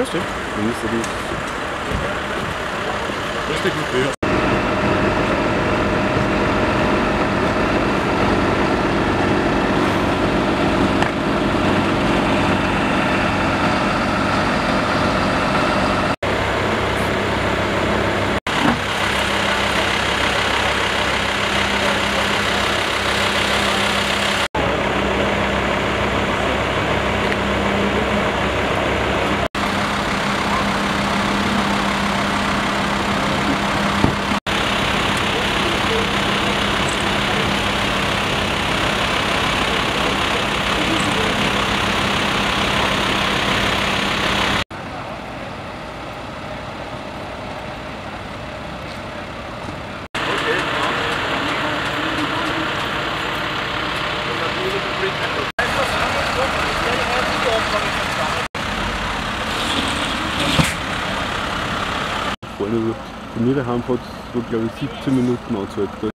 grüß dich. Grüße dich. Grüß dich, Matthias. Vorne, bei mir daheim hat es, glaube ich, 17 Minuten angehalten.